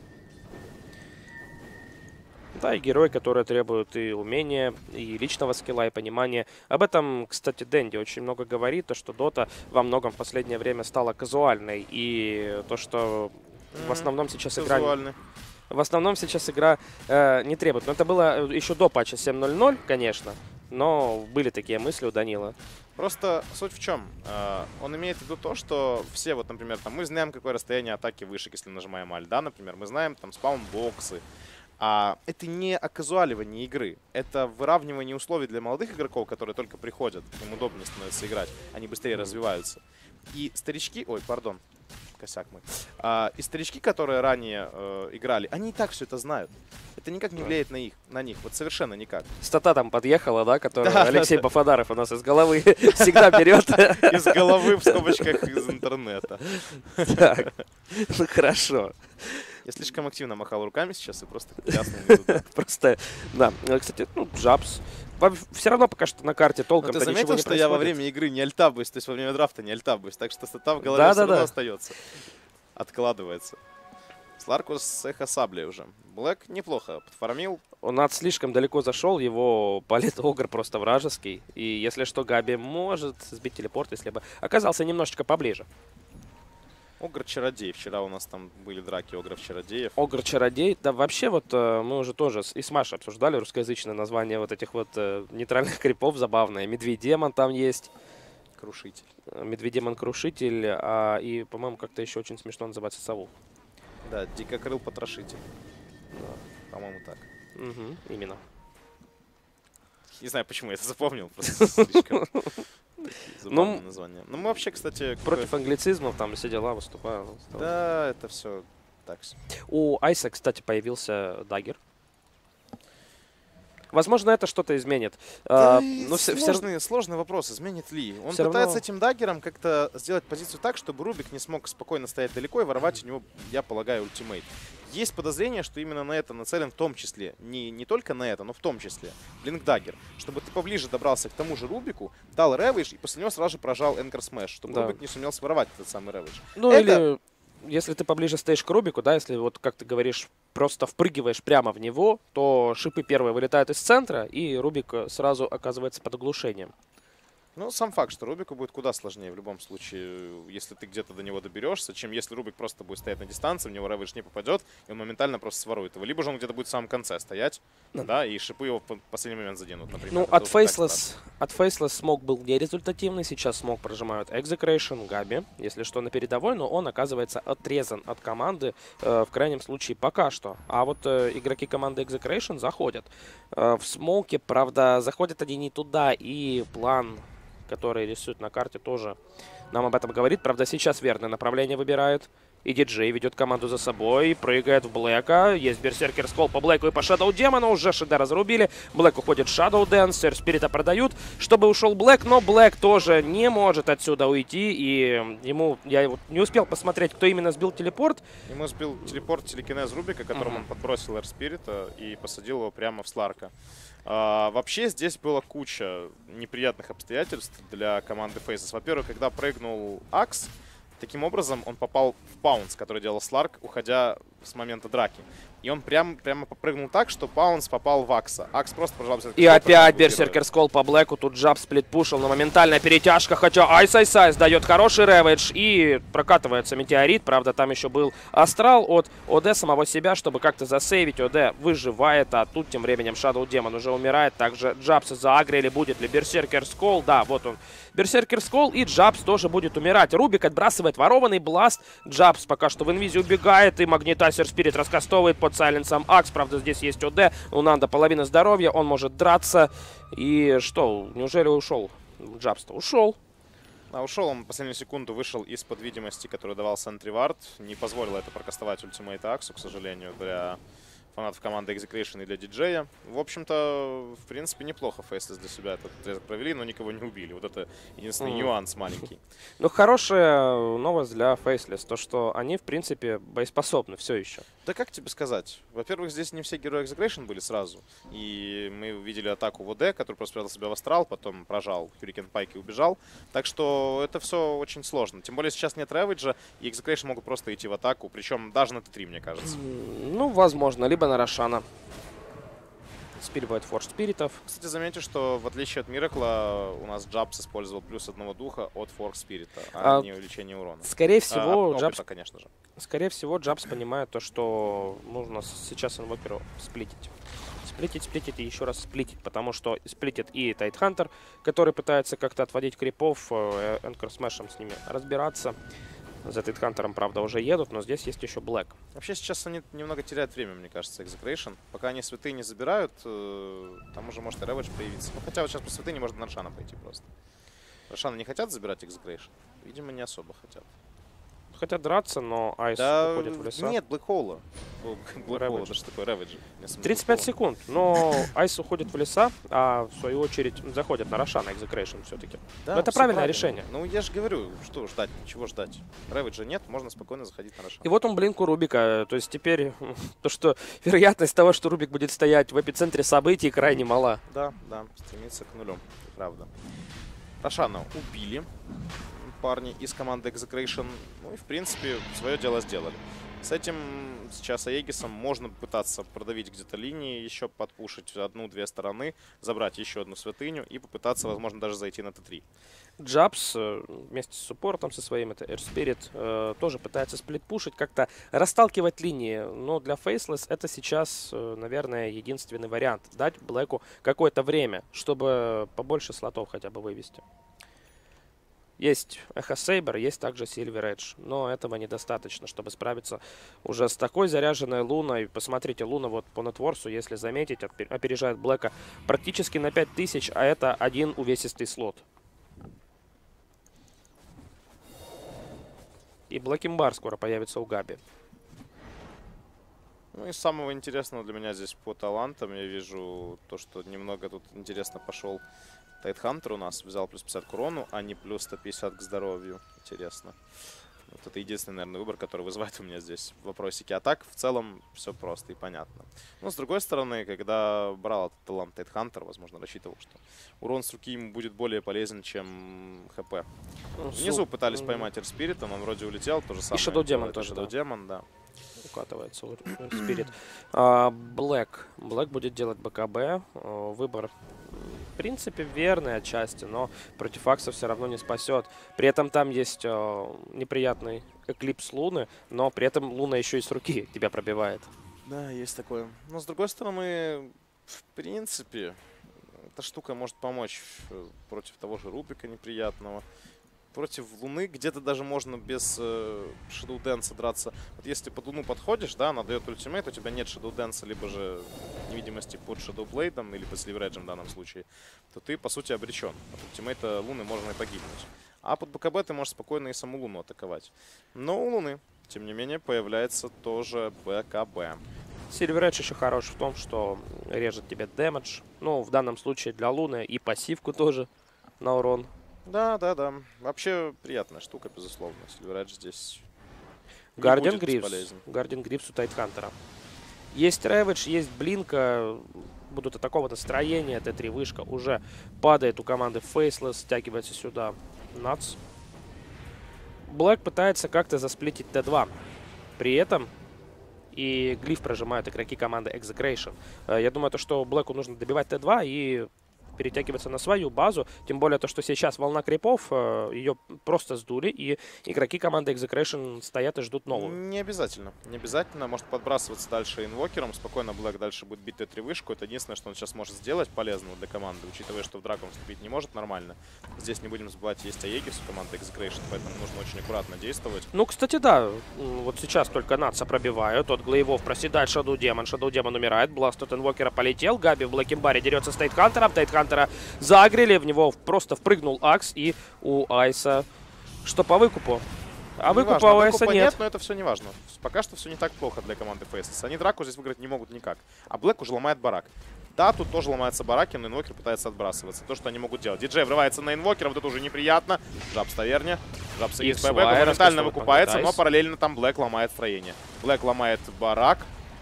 Да, и герои, которые требуют и умения, и личного скилла, и понимания. Об этом, кстати, Дэнди очень много говорит, то, что Дота во многом в последнее время стала казуальной. И то, что в основном сейчас игра... Казуальный. В основном сейчас игра э, не требует. Но это было еще до патча семь ноль ноль, конечно. Но были такие мысли у Данила. Просто суть в чем? Э, он имеет в виду то, что все, вот, например, там, мы знаем, какое расстояние атаки выше, если нажимаем Alt, да, например, мы знаем там спаун-боксы. А это не оказуаливание игры, это выравнивание условий для молодых игроков, которые только приходят, им удобнее становится играть, они быстрее развиваются. И старички, ой, пардон, косяк мы. А, и старички, которые ранее э, играли, они и так все это знают. Это никак не влияет на, их, на них, вот совершенно никак. Стата там подъехала, да, которую Да, Алексей да. Бафадаров у нас из головы всегда берет. Из головы, в скобочках, из интернета. Так, ну хорошо. Я слишком активно махал руками сейчас и просто ляснул не туда. Просто, да. Кстати, ну, Джабс. Все равно пока что на карте Но толком-то ты ничего заметил, не что я во происходит. время игры не альтабуюсь, то есть во время драфта не альтабуюсь, так что стата в голове Да, все да, равно да. остается. Откладывается. Сларкус с эхо саблей уже. Блэк неплохо подфармил. Он от слишком далеко зашел, его палит Огр просто вражеский. И если что, Габи может сбить телепорт, если бы оказался немножечко поближе. Огр-чародей. Вчера у нас там были драки огров-чародеев. Огр-чародей. Да вообще вот э, мы уже тоже с- и с Машей обсуждали русскоязычное название вот этих вот э, нейтральных крипов забавное. Медведь-демон там есть. Крушитель. э, Медведь-демон-крушитель. А, и, по-моему, как-то еще очень смешно называется Саву. Да, дикокрыл-потрошитель. По-моему, так. Угу, именно. Не знаю, почему я это запомнил. Просто слишком забавное Ну, название. Ну, мы вообще, кстати... Против англицизмов там все дела выступаю. Да, это все так. У Айса, кстати, появился даггер. Возможно, это что-то изменит. Да, А, и но все, сложный, сложный вопрос, изменит ли. Он Всё пытается равно- этим даггером как-то сделать позицию так, чтобы Рубик не смог спокойно стоять далеко и воровать у него, я полагаю, ультимейт. Есть подозрение, что именно на это нацелен в том числе. Не, не только на это, но в том числе. Блинк даггер. Чтобы ты поближе добрался к тому же Рубику, дал рэвидж и после него сразу же прожал Энкер Смэш, чтобы Да. Рубик не сумел своровать этот самый рэвидж. Ну Это- или если ты поближе стоишь к Рубику, да, если вот как ты говоришь, просто впрыгиваешь прямо в него, то шипы первые вылетают из центра, и Рубик э, сразу оказывается под оглушением. Ну, сам факт, что Рубику будет куда сложнее в любом случае, если ты где-то до него доберешься, чем если Рубик просто будет стоять на дистанции, в него Рэвидж не попадет, и он моментально просто сворует его. Либо же он где-то будет в самом конце стоять, да, да и шипы его в последний момент заденут, например. Ну, от Faceless, от Faceless смог был нерезультативный, сейчас смог прожимают Execration, Габи, если что, на передовой, но он оказывается отрезан от команды, э, в крайнем случае, пока что. А вот э, игроки команды Execration заходят. Э, в смоуке, правда, заходят они не туда, и план, который рисует на карте, тоже нам об этом говорит. Правда, сейчас верное направление выбирают. И диджей ведет команду за собой, прыгает в Блэка. Есть берсеркер скол по Блэку и по Shadow Демону. Уже Шида разрубили. Блэк уходит в Shadow Dance. Сэр Спирита продают, чтобы ушел Блэк. Но Блэк тоже не может отсюда уйти. И ему, я вот не успел посмотреть, кто именно сбил телепорт. Ему сбил телепорт телекинез Рубика, которым uh-huh. он подбросил Air Спирита и посадил его прямо в Сларка. А, вообще здесь была куча неприятных обстоятельств для команды Faceless. Во-первых, когда прыгнул Акс, таким образом он попал в паунс, который делал Сларк, уходя с момента драки. И он прям, прямо попрыгнул так, что паунс попал в Акса. Акс просто пожалуйста. И опять берсеркер скол по Блэку. Тут Джаб сплит пушил, но моментальная перетяжка. Хотя Айс Айс Айс дает хороший рэвидж. И прокатывается метеорит. Правда, там еще был астрал от ОД самого себя, чтобы как-то засейвить. ОД выживает, а тут тем временем Shadow Demon уже умирает. Также Джабс заагрили. Будет ли берсеркер скол? Да, вот он. Берсеркер скол, и Джабс тоже будет умирать. Рубик отбрасывает ворованный бласт. Джабс пока что в инвизе убегает. И магнитайзер Спирит раскастовывает под сайленсом Акс. Правда, здесь есть ОД. У Нанда половина здоровья. Он может драться. И что? Неужели ушел? Джабс-то ушел. А ушел он в последнюю секунду, вышел из-под видимости, которую давал Сентри Вард. Не позволило это прокастовать ультимейта Аксу, к сожалению, для фанатов команды Execration и для диджея. В общем-то, в принципе, неплохо Faceless для себя этот отрезок провели, но никого не убили. Вот это единственный mm. нюанс маленький. Ну, хорошая новость для Faceless, то, что они, в принципе, боеспособны все еще. Да как тебе сказать? Во-первых, здесь не все герои Execration были сразу. И мы увидели атаку ВД, который просто спрятал себя в астрал, потом прожал Hurricane Pike и убежал. Так что это все очень сложно. Тем более сейчас нет Рэвиджа, и Execration могут просто идти в атаку, причем даже на Т три, мне кажется. Ну, возможно, либо на Рошана. Спиливает форс спиритов. Кстати, заметьте, что в отличие от Миракла, у нас Джабс использовал плюс одного духа от форс спирита, а, а не увеличение урона. Скорее всего, а, Джабс, опыта, конечно же. Скорее всего, Джабс понимает то, что нужно сейчас инвокеру сплитить. Сплитить, сплитить и еще раз сплитить, потому что сплитит и Тайтхантер, который пытается как-то отводить крипов, Энкор Смешем с ними разбираться. За Тайтхантером, правда, уже едут, но здесь есть еще Блэк. Вообще сейчас они немного теряют время, мне кажется, Execration. Пока они святые не забирают, там уже может и Рэвидж появиться. Ну, хотя вот сейчас по святыне можно на Рошана пойти просто. Рошана не хотят забирать Execration? Видимо, не особо хотят. Хотят драться, но Айс да уходит в леса. Нет, Блэкхоула. Блэкхоула, это что такое Рэвидж? тридцать пять секунд, но Айс уходит в леса, а в свою очередь заходят на Рошана Execration все-таки. Да, это правильное правильно. решение. Ну я же говорю, что ждать, чего ждать. Рэвиджа нет, можно спокойно заходить на Рошана. И вот он блинк у Рубика, то есть теперь то, что вероятность того, что Рубик будет стоять в эпицентре событий, крайне мала. Да, да, стремится к нулю, правда. Рошана убили парни из команды Execration. Ну и, в принципе, свое дело сделали. С этим сейчас Аегисом можно пытаться продавить где-то линии, еще подпушить одну-две стороны, забрать еще одну святыню и попытаться, возможно, даже зайти на Т три. Джабс вместе с суппортом со своим, это Air Spirit, тоже пытается сплитпушить, как-то расталкивать линии. Но для Faceless это сейчас, наверное, единственный вариант. Дать Блэку какое-то время, чтобы побольше слотов хотя бы вывести. Есть Эхо Сейбер, есть также Сильвер Эдж, но этого недостаточно, чтобы справиться уже с такой заряженной Луной. Посмотрите, Луна вот по нетворсу, если заметить, опережает Блэка практически на пять тысяч, а это один увесистый слот. И Блэкимбар скоро появится у Габи. Ну и самого интересного для меня здесь по талантам я вижу то, что немного тут интересно пошел Тайтхантер у нас. Взял плюс пятьдесят к урону, а не плюс сто пятьдесят к здоровью. Интересно. Вот это единственный, наверное, выбор, который вызывает у меня здесь вопросики. А так, в целом, все просто и понятно. Но, с другой стороны, когда брал этот талант Тайтхантер, возможно, рассчитывал, что урон с руки ему будет более полезен, чем ХП. Внизу пытались поймать Air Spirit, он вроде улетел. То же самое. И Shadow Demon тоже, Shadow Demon, да. Укатывается Spirit. Блэк. Блэк будет делать БКБ. Выбор в принципе, верный отчасти, но против Акса все равно не спасет. При этом там есть э, неприятный эклипс Луны, но при этом Луна еще и с руки тебя пробивает. Да, есть такое. Но с другой стороны, в принципе, эта штука может помочь против того же Рубика неприятного. Против Луны где-то даже можно без э, Shadow Dance драться. Вот если под Луну подходишь, да, она дает ультимейт, у тебя нет Shadow Dance, либо же невидимости под Shadow Blade, или под Sliver в данном случае, то ты, по сути, обречен. От ультимейта Луны можно и погибнуть. А под БКБ ты можешь спокойно и саму Луну атаковать. Но у Луны, тем не менее, появляется тоже БКБ. Silver Edge еще хорош в том, что режет тебе дэмэдж. Ну, в данном случае для Луны и пассивку тоже на урон. Да, да, да. Вообще приятная штука, безусловно. Silver Edge здесь Guardian Greaves. Guardian Greaves у Тайтхантера. Есть Ravage, есть Блинка. Будут атакованы строения. Т три вышка уже падает у команды Faceless. Стягивается сюда Nuts. Блэк пытается как-то засплитить Т два. При этом и глиф прожимают игроки команды Execration. Я думаю, то, что Блэку нужно добивать Т два и перетягиваться на свою базу. Тем более то, что сейчас волна крипов, ее просто сдули, и игроки команды Execration стоят и ждут новую. Не обязательно. Не обязательно. Может подбрасываться дальше инвокером. Спокойно Блэк дальше будет бить Т три вышку. Это единственное, что он сейчас может сделать полезного для команды, учитывая, что в драку он вступить не может нормально. Здесь не будем забывать, есть Аегис у команды Execration, поэтому нужно очень аккуратно действовать. Ну, кстати, да. Вот сейчас только Натса пробивают. От Глейвов проседает Shadow Demon. Shadow Demon умирает. Бласт от инвокера полетел. Габи в Блэкимбаре дерется с Тайтхантером. Тайтхантера загрели, в него просто впрыгнул Акс, и у Айса что по выкупу? А выкупа у Айса нет. нет, но это все не важно. Пока что все не так плохо для команды Faceless. Они драку здесь выиграть не могут никак. А Блэк уже ломает барак. Да, тут тоже ломаются бараки, но инвокер пытается отбрасываться. То, что они могут делать. Диджей врывается на инвокера, вот это уже неприятно. Жабс таверня. Жабс и СПБ моментально выкупается, но параллельно там Блэк ломает строение. Блэк ломает барак.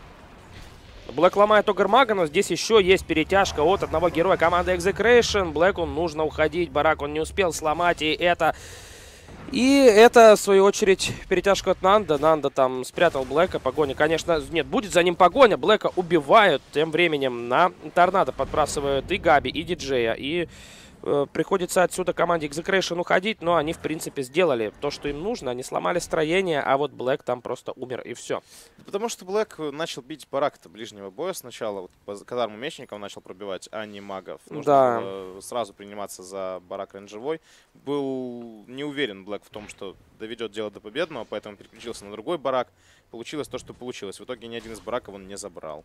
Блэк ломает Огрмага, но здесь еще есть перетяжка от одного героя команды Execration. Блэку нужно уходить, барак он не успел сломать, и это... И это, в свою очередь, перетяжка от Нанда. Нанда там спрятал Блэка, погоня, конечно, нет, будет за ним погоня. Блэка убивают, тем временем на Торнадо подбрасывают и Габи, и Диджея, и... Приходится отсюда команде Execration уходить, но они, в принципе, сделали то, что им нужно. Они сломали строение, а вот Блэк там просто умер, и все. Потому что Блэк начал бить барак-то ближнего боя сначала. Вот по казарму мечников начал пробивать, а не магов. Нужно да. было сразу приниматься за барак рейнджевой. Был не уверен Блэк в том, что доведет дело до победного, поэтому переключился на другой барак. Получилось то, что получилось. В итоге ни один из бараков он не забрал.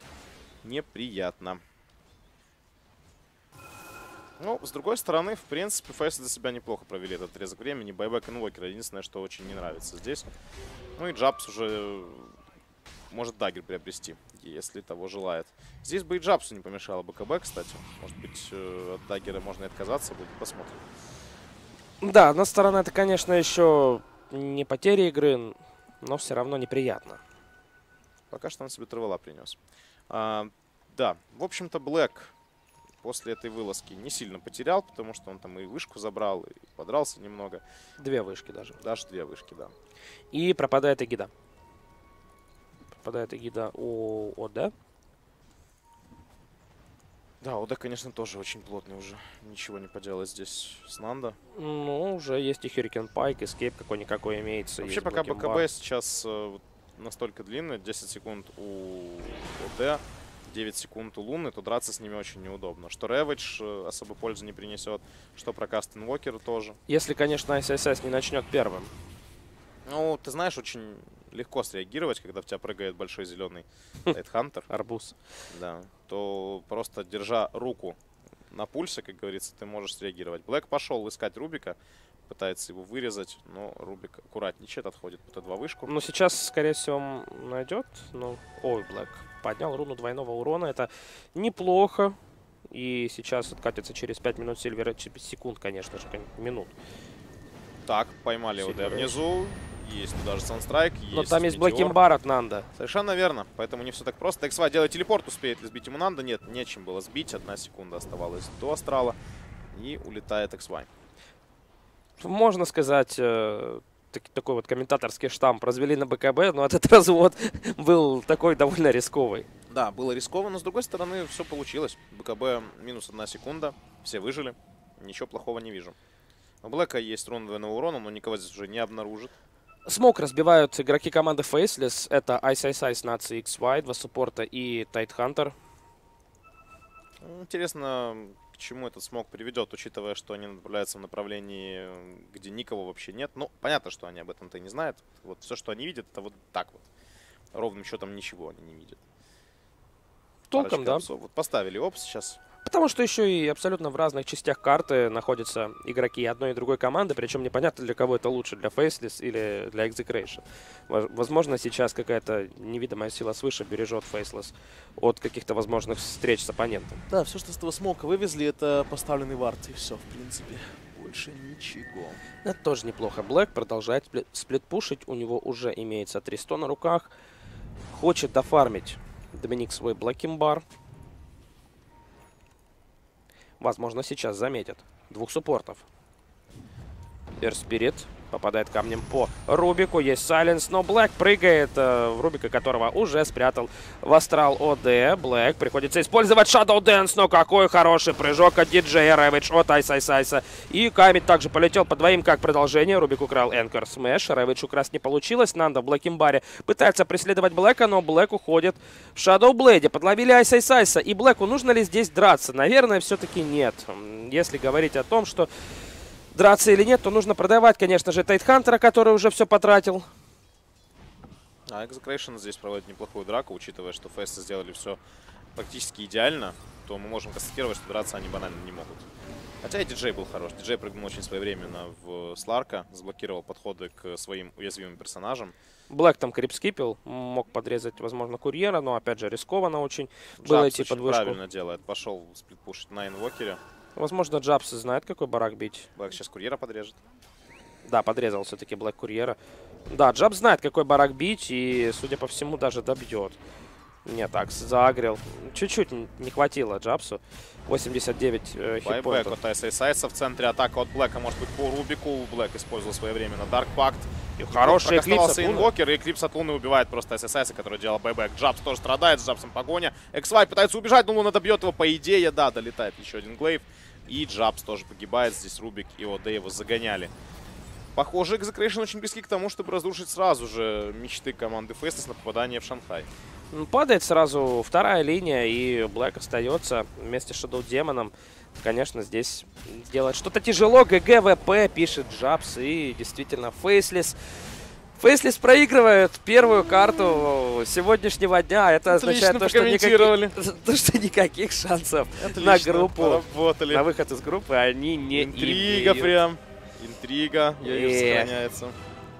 Неприятно. Ну, с другой стороны, в принципе, Фейс за себя неплохо провели этот отрезок времени. Байбек инвокера единственное, что очень не нравится здесь. Ну и Джабс уже может даггер приобрести, если того желает. Здесь бы и Джабсу не помешало БКБ, кстати. Может быть, от даггера можно и отказаться будет. Посмотрим. Да, одна сторона, это, конечно, еще не потеря игры, но все равно неприятно. Пока что он себе тревела принес. А, да, в общем-то, Блэк после этой вылазки не сильно потерял, потому что он там и вышку забрал, и подрался немного. Две вышки даже. Даже две вышки, да. И пропадает эгида. Пропадает эгида у ОД. Да, ОД, конечно, тоже очень плотный уже. Ничего не поделать здесь с Нанда. Ну, уже есть и Hurricane Pike, Escape какой-никакой имеется. Вообще, пока БКБ сейчас э, настолько длинный, десять секунд у ОД, девять секунд у Луны, то драться с ними очень неудобно. Что Ravage особо пользы не принесет, что прокаст инвокера тоже. Если, конечно, эс эс эс не начнет первым. Ну, ты знаешь, очень легко среагировать, когда в тебя прыгает большой зеленый Тайтхантер. Арбуз. Да, то просто держа руку на пульсе, как говорится, ты можешь среагировать. Блэк пошел искать Рубика, пытается его вырезать, но Рубик аккуратничает, отходит по Т два вышку. Ну, сейчас, скорее всего, найдет. Ну, ой, Блэк поднял руну двойного урона. Это неплохо. И сейчас откатится через пять минут Silver Edge, секунд, конечно же, минут. Так, поймали ОД внизу. Есть даже Санстрайк. Но там есть Блэкимбар от Нанда. Совершенно верно. Поэтому не все так просто. икс вай делает телепорт. Успеет ли сбить ему Нанда? Нет, нечем было сбить. Одна секунда оставалась до Астрала. И улетает икс вай. Можно сказать, э, такой вот комментаторский штамп. Развели на БКБ, но этот развод был такой довольно рисковый. Да, было рискованно, но с другой стороны все получилось. БКБ минус одна секунда, все выжили, ничего плохого не вижу. У Блэка есть рун двойного урона, но никого здесь уже не обнаружит. Смок разбивают игроки команды Faceless. Это Ice Ice Ice, Nazi, икс уай, два суппорта и Тайтхантер. Интересно, к чему этот смог приведет, учитывая, что они направляются в направлении, где никого вообще нет. Ну, понятно, что они об этом-то и не знают. Вот все, что они видят, это вот так вот. Ровным счетом ничего они не видят. Толком, да. Опсов. Вот поставили опс сейчас. Потому что еще и абсолютно в разных частях карты находятся игроки одной и другой команды, причем непонятно, для кого это лучше, для Faceless или для Execration. Возможно, сейчас какая-то невидимая сила свыше бережет Faceless от каких-то возможных встреч с оппонентом. Да, все, что с этого смока вывезли, это поставленный вард, и все, в принципе. Больше ничего. Это тоже неплохо. Блэк продолжает сплит-пушить, у него уже имеется три сто на руках. Хочет дофармить Доминик свой блэкимбар. Возможно, сейчас заметят двух суппортов. Эрспирит попадает камнем по Рубику. Есть сайленс, но Блэк прыгает э, в Рубика, которого уже спрятал в Астрал ОД. Блэк приходится использовать Shadow Dance, но какой хороший прыжок от диджея Рэвидж от Айс Айс Айса. И камень также полетел по двоим как продолжение. Рубик украл Энкор Смэш. Рэвидж украсть не получилось. Нанда в Блэкимбаре пытается преследовать Блэка, но Блэк уходит в Shadow Blade. Подловили Айс Айс Айса. И Блэку нужно ли здесь драться? Наверное, все-таки нет. Если говорить о том, что драться или нет, то нужно продавать, конечно же, Тайтхантера, который уже все потратил. А Execration здесь проводит неплохую драку, учитывая, что Фейсы сделали все практически идеально, то мы можем констатировать, что драться они банально не могут. Хотя и диджей был хорош. Диджей прыгнул очень своевременно в Сларка, заблокировал подходы к своим уязвимым персонажам. Блэк там крипскипил, мог подрезать, возможно, курьера, но, опять же, рискованно очень было идти под вышку. Правильно делает. Пошел сплитпушить на инвокере. Возможно, Джабс знает, какой барак бить. Блэк сейчас курьера подрежет. Да, подрезал все-таки Блэк курьера. Да, Джабс знает, какой барак бить, и, судя по всему, даже добьет. Не так, заагрил. Чуть-чуть не хватило Джабсу. восемьдесят девять э, хитпоинтов. Байбэк от Айс Айс Айса в центре. Атака от Блэка может быть по Рубику. Блэк использовал своевременно Дарк Пакт. Хороший эклипс от инвокер, и эклипс от Луны убивает просто Айс Айс Айса, который делал байбэк. Джабс тоже страдает, с Джабсом погоня. икс уай пытается убежать, но Луна добьет его. По идее, да, долетает еще один глейв. И Джабс тоже погибает. Здесь Рубик и ОД его загоняли. Похоже, Execration очень близки к тому, чтобы разрушить сразу же мечты команды Faceless на попадание в Шанхай. Падает сразу вторая линия, и Блэк остается вместе с Shadow Демоном. Конечно, здесь делать что-то тяжело. ГГВП пишет Джабс, и действительно Faceless. Faceless проигрывает первую карту сегодняшнего дня. Это Отлично означает, то, что, никаких, то, что никаких шансов Отлично на группу, поработали. на выход из группы они не Интрига имеют. прям. Интрига. Ее сохраняется.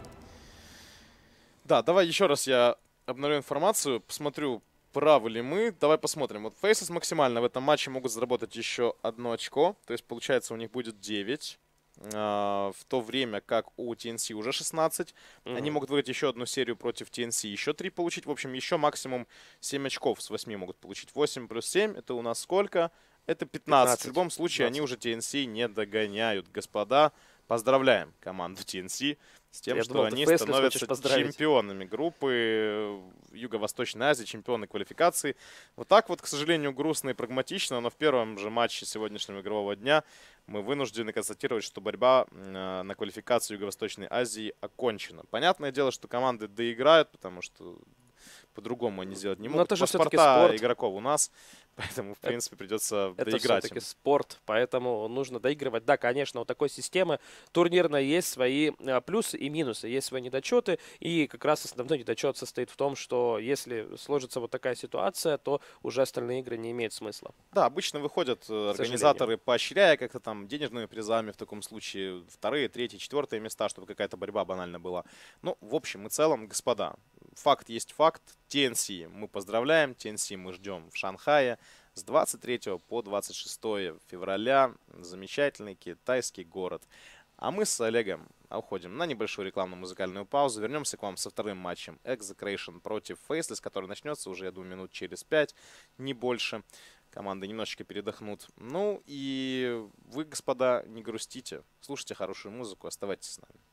Да, давай еще раз я обновлю информацию. Посмотрю, правы ли мы. Давай посмотрим. Вот Faceless максимально в этом матче могут заработать еще одно очко. То есть, получается, у них будет девять. Uh, в то время как у ти эн си уже шестнадцать. Mm-hmm. Они могут выиграть еще одну серию против ти эн си, еще три получить. В общем, еще максимум семь очков с восьми могут получить. восемь плюс семь, это у нас сколько? Это пятнадцать. пятнадцать. В любом случае, пятнадцать. Они уже ти эн си не догоняют. Господа, поздравляем команду ти эн си с тем, Я что думал, они становятся чемпионами группы Юго-Восточной Азии, чемпионы квалификации. Вот так вот, к сожалению, грустно и прагматично, но в первом же матче сегодняшнего игрового дня мы вынуждены констатировать, что борьба на квалификацию Юго-Восточной Азии окончена. Понятное дело, что команды доиграют, потому что по-другому они сделать не могут. Паспорта игроков у нас, поэтому, в принципе, придется это доиграть. Это все-таки спорт, поэтому нужно доигрывать. Да, конечно, у такой системы турнирной есть свои плюсы и минусы, есть свои недочеты. И как раз основной недочет состоит в том, что если сложится вот такая ситуация, то уже остальные игры не имеют смысла. Да, обычно выходят организаторы, поощряя как-то там денежными призами, в таком случае вторые, третьи, четвертые места, чтобы какая-то борьба банально была. Ну, в общем и целом, господа, факт есть факт. ти эн си мы поздравляем, ти эн си мы ждем в Шанхае с двадцать третьего по двадцать шестое февраля. Замечательный китайский город. А мы с Олегом уходим на небольшую рекламную музыкальную паузу. Вернемся к вам со вторым матчем Execration против Faceless, который начнется уже, я думаю, минут через пять, не больше. Команды немножечко передохнут. Ну и вы, господа, не грустите. Слушайте хорошую музыку, оставайтесь с нами.